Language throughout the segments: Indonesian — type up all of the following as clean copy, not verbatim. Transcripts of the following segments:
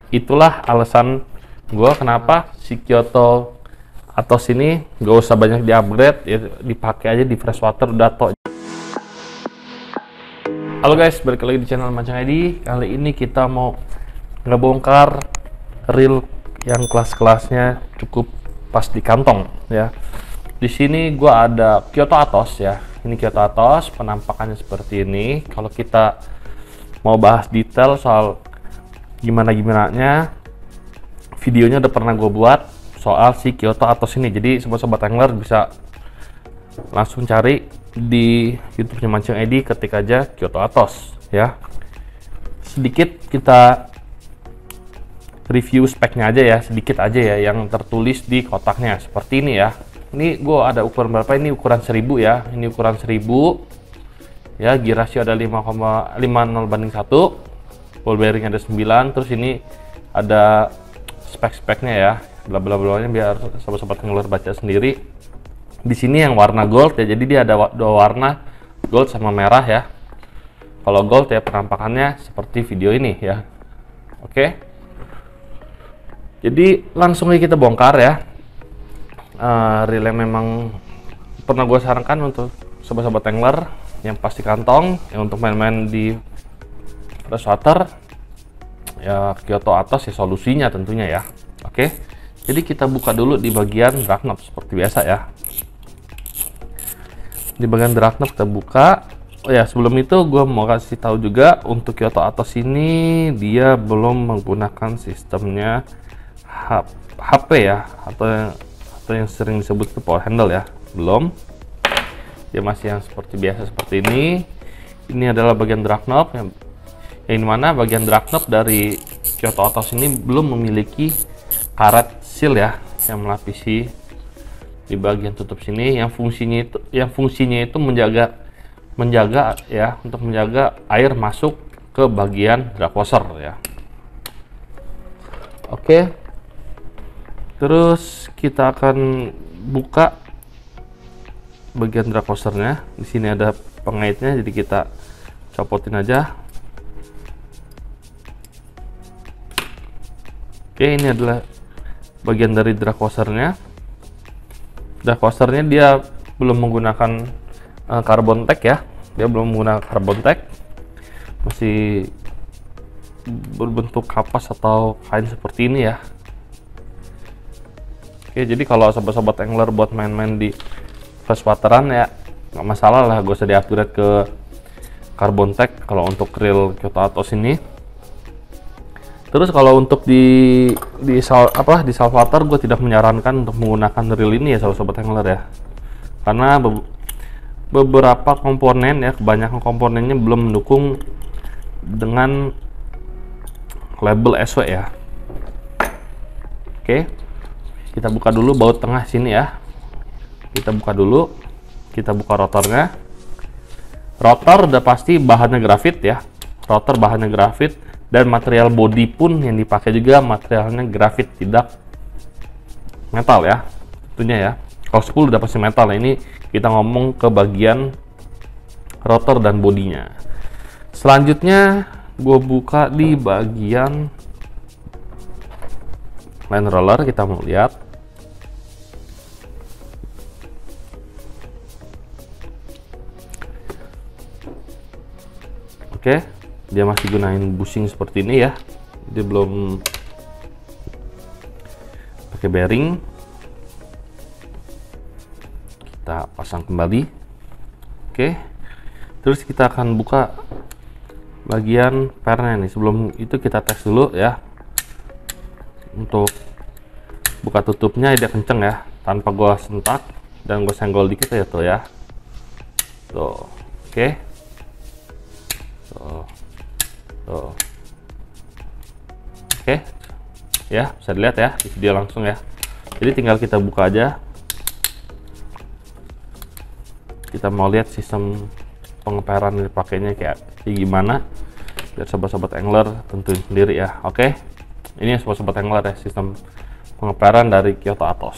itulah alasan gue kenapa si Kyoto Atos ini gak usah banyak di upgrade, ya dipakai aja di freshwater udah tok. Halo guys, balik lagi di channel Mancang ID. Kali ini kita mau ngebongkar reel yang kelas-kelasnya cukup pas di kantong ya. Di sini gua ada Kyoto Atos ya. Ini Kyoto Atos, penampakannya seperti ini. Kalau kita mau bahas detail soal gimana-gimananya, videonya udah pernah gue buat soal si Kyoto Atos ini. Jadi sobat-sobat angler bisa langsung cari di YouTube-nya Mancang ID, ketik aja Kyoto Atos ya. Sedikit kita review speknya aja ya, sedikit aja ya yang tertulis di kotaknya seperti ini ya. Ini gue ada ukuran berapa? Ini ukuran 1000 ya. Ini ukuran 1000 ya, gear ratio ada 5,50/1, ball bearing ada 9. Terus ini ada spek-speknya ya, bla bla blanya biar sobat-sobat angler baca sendiri. Di sini yang warna gold ya, jadi dia ada dua warna, gold sama merah ya. Kalau gold ya penampakannya seperti video ini ya. Oke. Jadi langsung aja kita bongkar ya. Reel yang memang pernah gue sarankan untuk sobat-sobat angler yang pasti kantong, yang untuk main-main di freshwater ya, Kyoto Atos ya solusinya tentunya ya. Oke. Jadi kita buka dulu di bagian drag knob seperti biasa ya. Di bagian drag knob kita buka. Oh ya, sebelum itu gue mau kasih tahu juga untuk Kyoto Atos ini dia belum menggunakan sistemnya HP ya, atau yang sering disebut itu power handle ya, belum. Dia masih yang seperti biasa seperti ini. Ini adalah bagian drag knob yang dimana bagian drag knob dari Kyoto Atos ini belum memiliki karet seal ya yang melapisi di bagian tutup sini, yang fungsinya itu menjaga ya, untuk menjaga air masuk ke bagian drag washer ya. Oke. Terus kita akan buka bagian drag washernya. Di sini ada pengaitnya, jadi kita copotin aja. Oke, ini adalah bagian dari drag washernya. Drag washernya dia belum menggunakan carbon tag ya, dia belum menggunakan carbon tag, masih berbentuk kapas atau kain seperti ini ya. Oke, jadi kalau sobat-sobat angler buat main-main di freshwateran ya nggak masalah lah, gak usah di-upgrade ke carbon tag kalau untuk reel Kyoto Atos ini. Terus kalau untuk di saltwater gue tidak menyarankan untuk menggunakan reel ini ya sobat-sobat angler ya, karena beberapa komponen ya, kebanyakan komponennya belum mendukung dengan label SW ya. Oke. Kita buka dulu baut tengah sini ya. Kita buka dulu. Kita buka rotornya. Rotor udah pasti bahannya grafit ya. Rotor bahannya grafit, dan material body pun yang dipakai juga materialnya grafit, tidak metal ya. Tentunya ya. Kalau spool udah pasti metal. Nah, ini kita ngomong ke bagian rotor dan bodinya. Selanjutnya gue buka di bagian line roller, kita mau lihat. Oke, dia masih gunain bushing seperti ini ya, dia belum pakai bearing. Kita pasang kembali. Oke, terus kita akan buka bagian pernya nih. Sebelum itu kita tes dulu ya. Untuk buka tutupnya dia kenceng ya, tanpa gua sentak dan gua senggol dikit ya tuh ya. Tuh. Oke. Tuh. Tuh. Oke. Ya, bisa dilihat ya di video langsung ya. Jadi tinggal kita buka aja. Kita mau lihat sistem pengeperan yang dipakainya kayak gimana, biar sobat-sobat angler tentuin sendiri ya. Oke. Ini sobat-sobat angler ya, sistem pengeperan dari Kyoto Atos.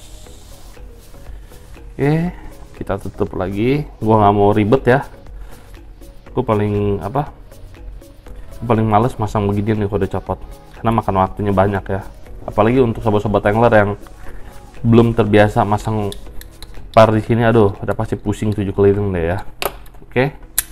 Oke, kita tutup lagi. Gua nggak mau ribet ya. Gue paling males masang beginian nih kalau udah copot. karena makan waktunya banyak ya, apalagi untuk sobat-sobat angler yang belum terbiasa masang par di sini. Aduh, udah pasti pusing 7 keliling deh ya. Oke,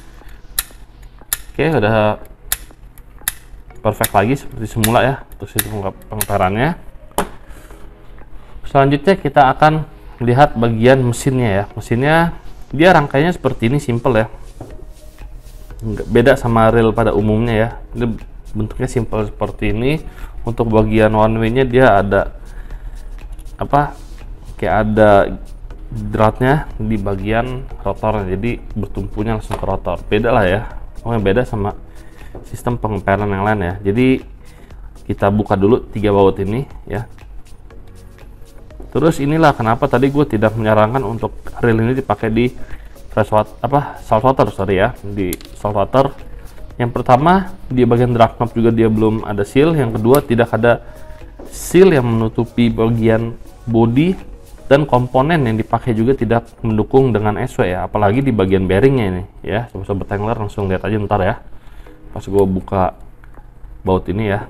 udah perfect lagi seperti semula ya untuk sistem pengeparannya. Selanjutnya kita akan lihat bagian mesinnya ya. Mesinnya dia rangkainya seperti ini, simple ya, nggak beda sama reel pada umumnya ya. Ini bentuknya simple seperti ini. Untuk bagian one way nya dia ada apa, kayak ada dratnya di bagian rotornya, jadi bertumpunya langsung ke rotor. Beda lah ya, pokoknya beda sama sistem pengemparan yang lain ya. Jadi kita buka dulu 3 baut ini ya. Terus inilah kenapa tadi gue tidak menyarankan untuk reel ini dipakai di saltwater ya, di saltwater. Yang pertama, di bagian drag knob juga dia belum ada seal. Yang kedua, tidak ada seal yang menutupi bagian bodi, dan komponen yang dipakai juga tidak mendukung dengan SW ya, apalagi di bagian bearingnya ini ya. Sobat angler langsung lihat aja ntar ya pas gue buka baut ini ya.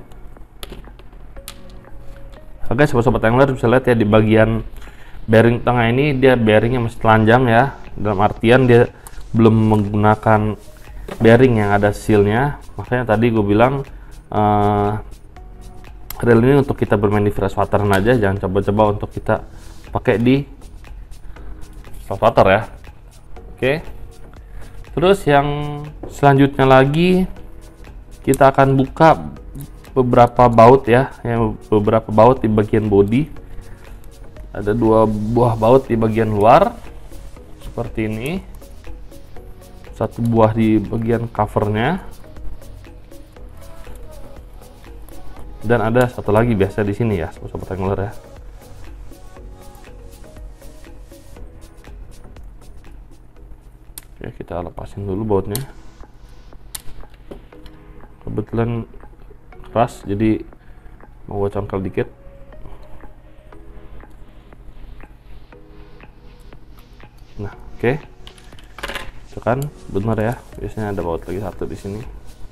Oke, sobat angler bisa lihat ya di bagian bearing tengah ini dia bearingnya masih telanjang ya, dalam artian dia belum menggunakan bearing yang ada sealnya. Makanya tadi gue bilang reel ini untuk kita bermain di freshwater aja, jangan coba-coba untuk kita pakai di saltwater ya. Oke, terus yang selanjutnya lagi kita akan buka beberapa baut ya, beberapa baut di bagian bodi. Ada 2 buah baut di bagian luar seperti ini, 1 buah di bagian covernya, dan ada 1 lagi biasa di sini ya, sobat angler ya. Oke, kita lepasin dulu bautnya. Kebetulan keras jadi mau gue congkel dikit. Nah, oke. Itu kan benar ya, biasanya ada baut lagi 1 di sini.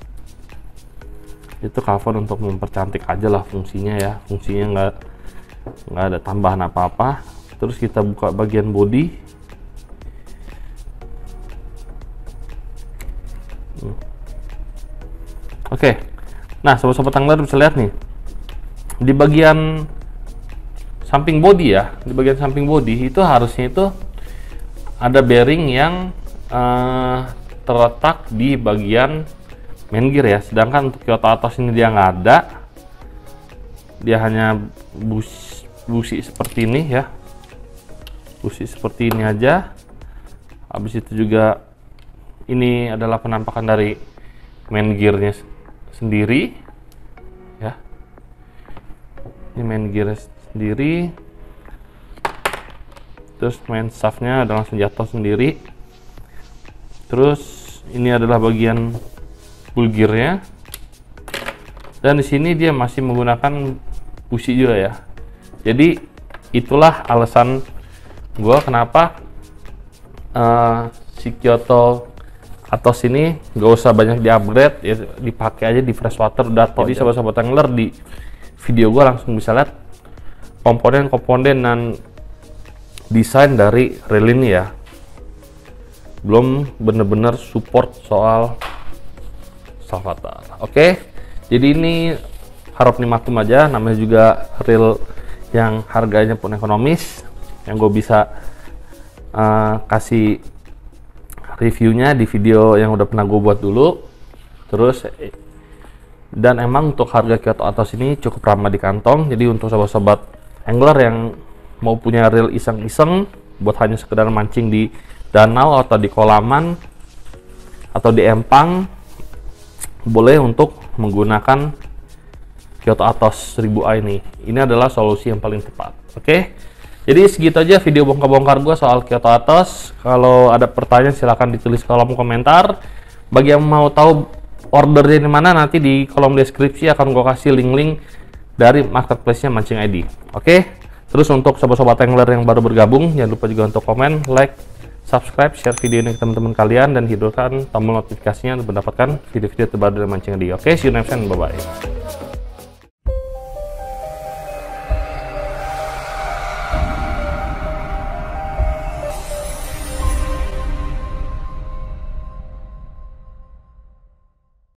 Itu cover untuk mempercantik aja lah fungsinya ya, fungsinya nggak ada tambahan apa-apa. Terus kita buka bagian bodi. Oke, nah sobat-sobat angler bisa lihat nih di bagian samping bodi ya, di bagian samping bodi itu harusnya itu ada bearing yang terletak di bagian main gear ya, sedangkan untuk Kyoto Atos ini dia nggak ada, dia hanya busi seperti ini ya, busi seperti ini aja. Habis itu juga ini adalah penampakan dari main gearnya sendiri ya, ini main gear sendiri. Terus main shaftnya ada langsung jatuh sendiri. Terus ini adalah bagian full gearnya, dan di sini dia masih menggunakan busi juga ya. Jadi itulah alasan gua kenapa si Kyoto Atos ini nggak usah banyak di upgrade ya, dipakai aja di freshwater udah. Jadi sobat-sobat angler di video gua langsung bisa lihat komponen-komponen dan desain dari reel ini ya, belum bener-bener support soal saltwater. Oke, jadi ini harap dimaklum aja, namanya juga reel yang harganya pun ekonomis, yang gue bisa kasih reviewnya di video yang udah pernah gue buat dulu. Terus dan emang untuk harga Kyoto Atos ini cukup ramah di kantong. Jadi untuk sobat-sobat angler yang mau punya reel iseng-iseng buat hanya sekedar mancing di danau atau di kolaman atau di empang, boleh untuk menggunakan Kyoto Atos 1000A ini. Ini adalah solusi yang paling tepat. Oke, jadi segitu aja video bongkar-bongkar gue soal Kyoto Atos. Kalau ada pertanyaan silahkan ditulis kolom komentar. Bagi yang mau tahu ordernya di mana, nanti di kolom deskripsi akan gue kasih link-link dari marketplace-nya Mancing ID. Oke, terus untuk sobat-sobat angler yang baru bergabung, jangan lupa juga untuk komen, like, subscribe, share video ini ke teman-teman kalian, dan hidupkan tombol notifikasinya untuk mendapatkan video-video terbaru dari Mancing ID. Oke, see you next time, bye-bye.